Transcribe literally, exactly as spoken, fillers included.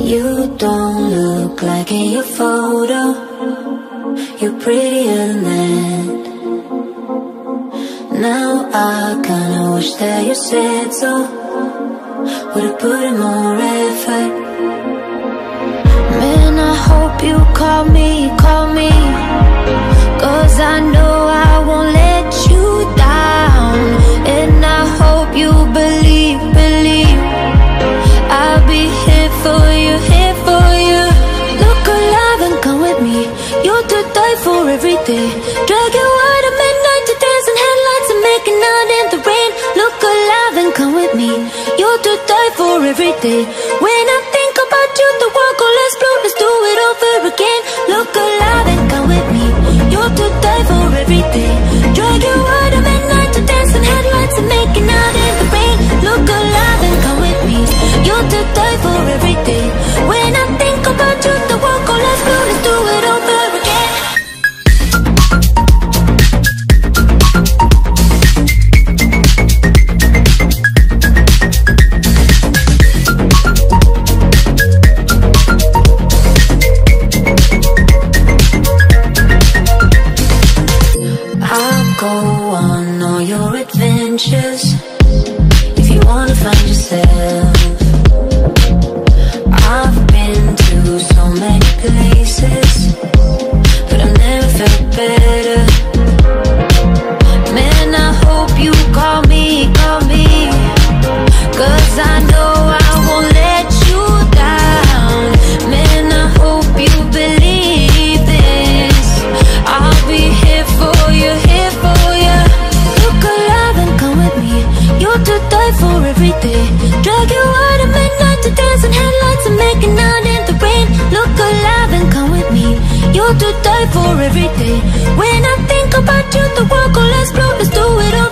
You don't look like in your photo. You're prettier than that. Now I kinda wish that you said so. Would've put in more effort. Man, I hope you call me, call me, 'cause I know I won't let you down. And I hope you believe, believe I'll be here for you, here for you. Look alive and come with me. You're to die for every day. Drag you out at midnight to dance in headlights and making out in the rain. Look alive and come with me. You're to die for every day. When I think about you, the world goes explode. Let's do it over again. Look alive and come with me. You're to die for every day. Drag you out at midnight to dance in headlights and making out in the rain. Look alive and come with me. You're to die for every day. When I think about you, the world goes explode. Let's do it over again. I'll go on all your adventures if you wanna find yourself. I've been to so many places, but I've never felt better. Man, I hope you call me, call me, 'cause I know I won't let you down. Man, I hope you believe this. I'll be here for you, here for you. Look alive and come with me. You're to die for every day. Drag you out at midnight to dance in headlights and making out in the rain. Look alive and come with me. You're to die for every day. When I think about you, the world goes explode. Let's do it all